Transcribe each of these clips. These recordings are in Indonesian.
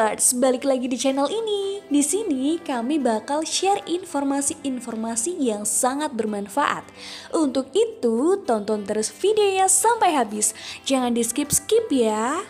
Lovers, balik lagi di channel ini. Di sini kami bakal share informasi-informasi yang sangat bermanfaat. Untuk itu, tonton terus videonya sampai habis. Jangan di skip-skip ya.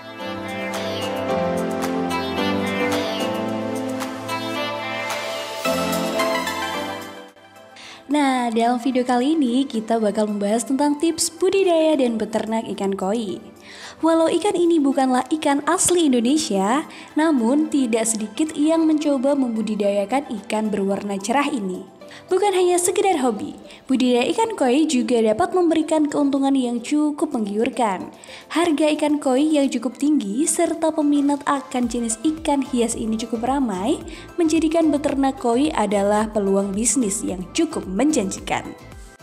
Nah, dalam video kali ini kita bakal membahas tentang tips budidaya dan beternak ikan koi. Walau ikan ini bukanlah ikan asli Indonesia, namun tidak sedikit yang mencoba membudidayakan ikan berwarna cerah ini. Bukan hanya sekedar hobi, budidaya ikan koi juga dapat memberikan keuntungan yang cukup menggiurkan. Harga ikan koi yang cukup tinggi serta peminat akan jenis ikan hias ini cukup ramai, menjadikan beternak koi adalah peluang bisnis yang cukup menjanjikan.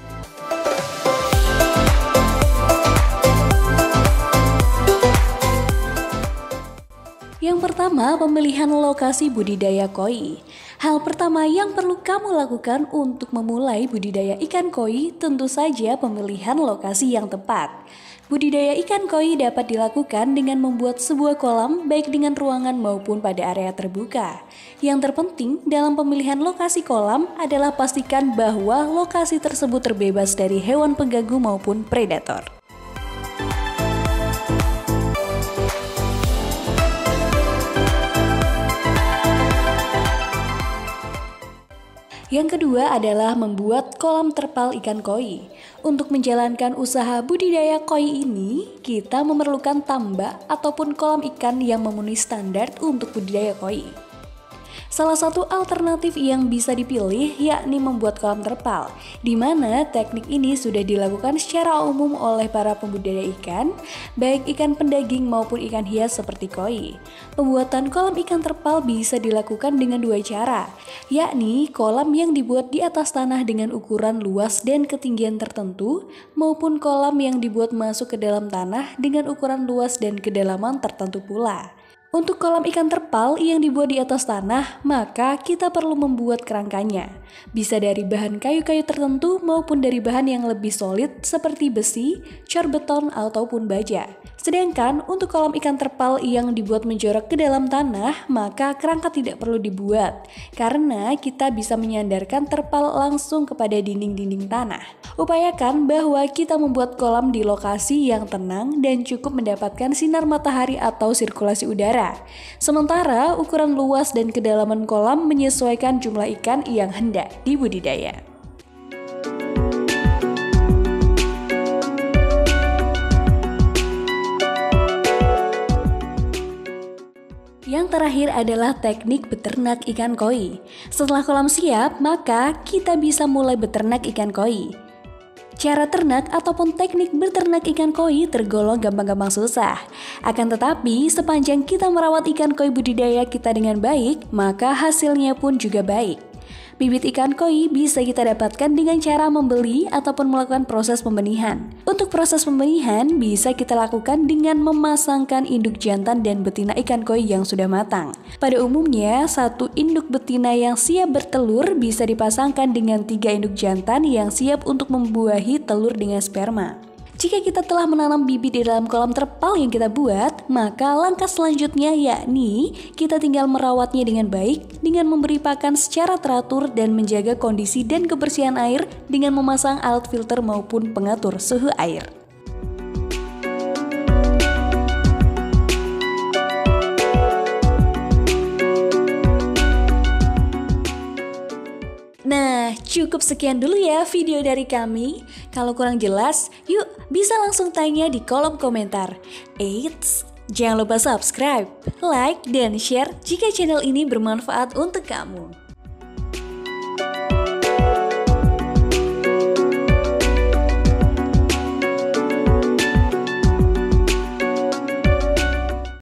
Yang pertama, pemilihan lokasi budidaya koi. Hal pertama yang perlu kamu lakukan untuk memulai budidaya ikan koi tentu saja pemilihan lokasi yang tepat. Budidaya ikan koi dapat dilakukan dengan membuat sebuah kolam baik dengan ruangan maupun pada area terbuka. Yang terpenting dalam pemilihan lokasi kolam adalah pastikan bahwa lokasi tersebut terbebas dari hewan pengganggu maupun predator. Yang kedua adalah membuat kolam terpal ikan koi. Untuk menjalankan usaha budidaya koi ini, kita memerlukan tambak ataupun kolam ikan yang memenuhi standar untuk budidaya koi. Salah satu alternatif yang bisa dipilih yakni membuat kolam terpal, di mana teknik ini sudah dilakukan secara umum oleh para pembudidaya ikan, baik ikan pendaging maupun ikan hias seperti koi. Pembuatan kolam ikan terpal bisa dilakukan dengan dua cara, yakni kolam yang dibuat di atas tanah dengan ukuran luas dan ketinggian tertentu, maupun kolam yang dibuat masuk ke dalam tanah dengan ukuran luas dan kedalaman tertentu pula. Untuk kolam ikan terpal yang dibuat di atas tanah, maka kita perlu membuat kerangkanya. Bisa dari bahan kayu-kayu tertentu maupun dari bahan yang lebih solid seperti besi, cor beton, ataupun baja. Sedangkan untuk kolam ikan terpal yang dibuat menjorok ke dalam tanah, maka kerangka tidak perlu dibuat, karena kita bisa menyandarkan terpal langsung kepada dinding-dinding tanah. Upayakan bahwa kita membuat kolam di lokasi yang tenang dan cukup mendapatkan sinar matahari atau sirkulasi udara. Sementara ukuran luas dan kedalaman kolam menyesuaikan jumlah ikan yang hendak dibudidaya. Yang terakhir adalah teknik beternak ikan koi. Setelah kolam siap, maka kita bisa mulai beternak ikan koi. Cara ternak ataupun teknik beternak ikan koi tergolong gampang-gampang susah. Akan tetapi, sepanjang kita merawat ikan koi budidaya kita dengan baik, maka hasilnya pun juga baik. Bibit ikan koi bisa kita dapatkan dengan cara membeli ataupun melakukan proses pembenihan. Untuk proses pembenihan bisa kita lakukan dengan memasangkan induk jantan dan betina ikan koi yang sudah matang. Pada umumnya, satu induk betina yang siap bertelur bisa dipasangkan dengan 3 induk jantan yang siap untuk membuahi telur dengan sperma. Jika kita telah menanam bibit di dalam kolam terpal yang kita buat, maka langkah selanjutnya yakni kita tinggal merawatnya dengan baik dengan memberi pakan secara teratur dan menjaga kondisi dan kebersihan air dengan memasang alat filter maupun pengatur suhu air. Nah, cukup sekian dulu ya video dari kami. Kalau kurang jelas, yuk bisa langsung tanya di kolom komentar. Eits, jangan lupa subscribe, like, dan share jika channel ini bermanfaat untuk kamu.